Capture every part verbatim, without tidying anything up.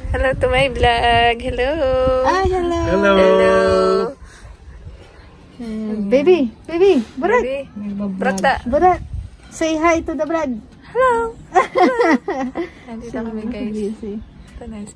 Hello to my vlog. Hello. Ah, hello. Hello. Hello. Uh, baby, baby, Burak. Baby. Burak. Burak. Say hi to the vlog. Hello. Nandito kami guys. Ito nice.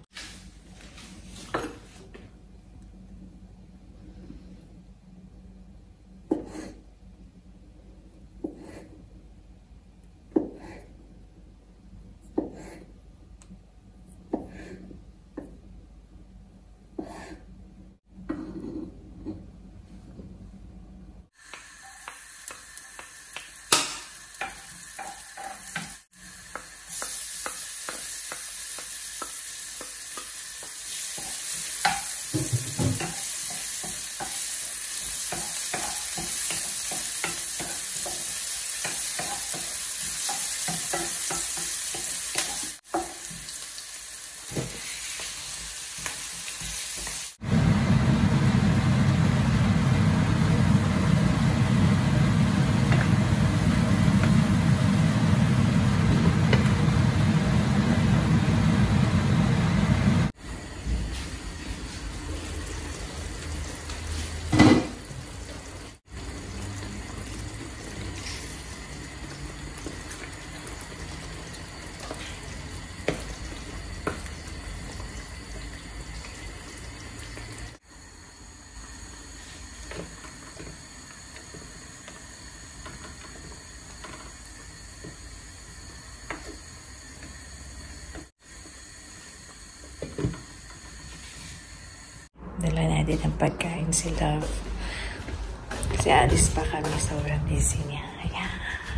Dala natin ang pagkain si Love. Kasi alis pa kami. Sobrang busy niya. Ayan.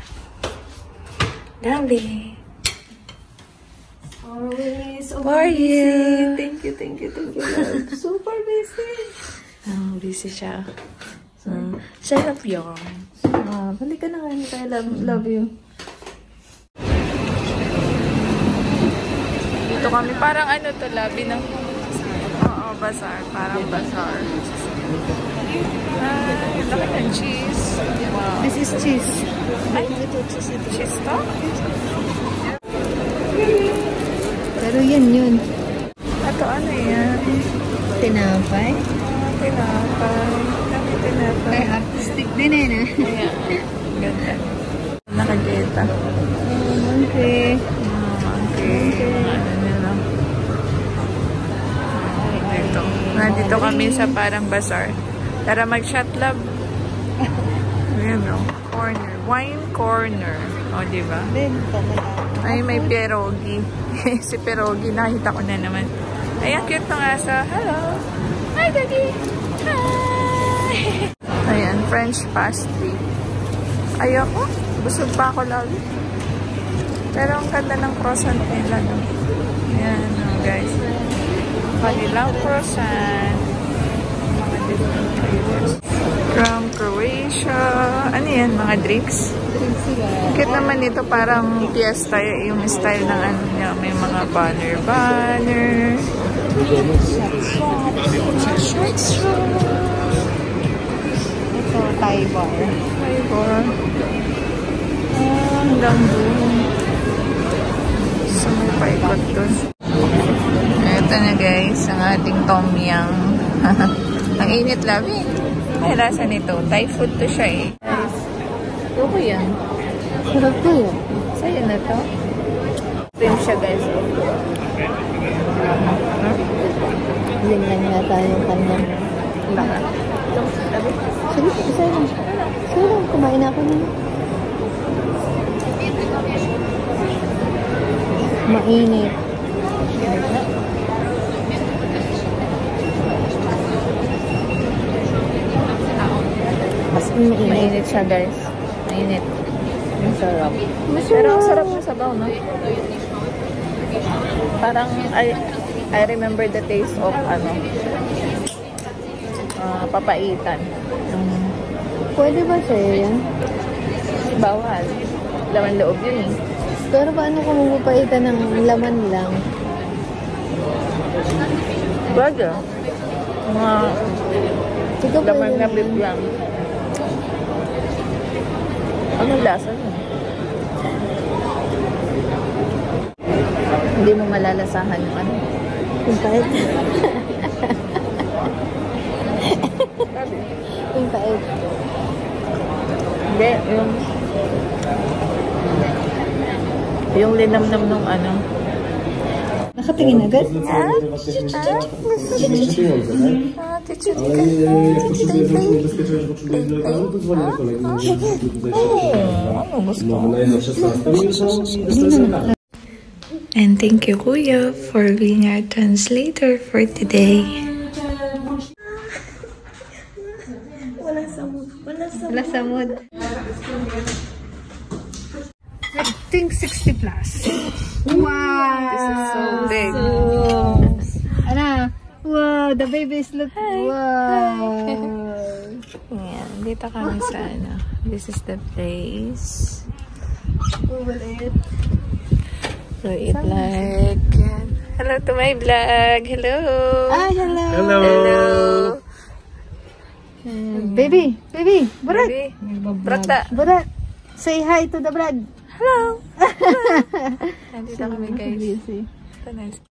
Lovely. Always How are you? Thank you, thank you, thank you, Love. Super busy. Oh, busy siya. Um, siya love yun. Ah, balik ka na nga. I love, love you. Dito kami. Parang ano to, labi ng... Oo, bazaar. Parang bazaar. Ah, laki ng cheese. Wow. This is cheese. Ay, ito cheese. Ito cheese to? Pero yan yun. Ito ano yan? Tinapay. Ah, tinapay. Dami tinapay. Ay, artistic din eh na. Ayan. Ganda. Nakageta. Oh, okay. Ah, okay. Ano nila. Dito. Nandito kami sa parang bazaar. Tara mag-shot love. Ayan o. Corner. Wine corner. O, diba? Ay, may pierogi. Si pierogi, nakita ko na naman. Ay, ang cute ng aso. Hello. Hi, Daddy. Hi. Ayan, French pastry. Ayoko. Busog pa ako lagi. Pero ang ganda ng croissant nila, no? Ayan, no, guys. Kanilang croissant. Mga different flavors. From Croatia. Ano yan? Mga drinks? Cute naman ito. Parang fiesta yung style ng ano niya. May mga banner-banner. Ito, Thai bar. Thai bar. Ah, hanggang doon. So, may paikot doon. Ito na guys, ang ating tom yum. Ang init labi. May lasa nito. Thai food to siya eh. Guys, okay yan. Sarap to yun. Sa'yo na to. Cream siya guys. Yun lang yata yung kanyang Baka. Labi. Sige, isa lang. Sige lang, kumain ako na. Mainit. Mas mainit. Mainit siya guys. Mainit. Ang sarap. Pero ang sarap ng sabaw, no? Parang, I, I remember the taste of, ano, uh, papaitan. Um, pwede ba sa'yo yan? Bawal. Laman loob yun eh. Pero paano kung magpapaitan ng laman lang? Pwede. Mga Ikaw laman pwede na naman. beef lang. Anong lasa nun? Hindi mo malalasahan yung ano. Yung pait. Yung pait. Hindi, yung... Yung linamnam nung ano. Nakatingin agad? Ah, and thank you, Kuya, for being our translator for today. Walang samod. Walang samod. Wala sa mood. I think sixty plus. Wow! This is so big. So, Ana, wow, the babies look, wow. Yan, dito kami sa ano. This is the place. We will eat. So, eat like... Yan. Hello to my vlog. Hello. Ah, hello. Hello. Hello. Uh, baby, baby, Burat. Baby. Brata. Burat, say hi to the vlog. Hello. Nandito kami, guys. Busy. Ito, nice.